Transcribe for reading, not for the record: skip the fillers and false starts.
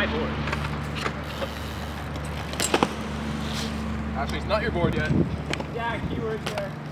my board. Actually, it's not your board yet. Yeah, keywords there.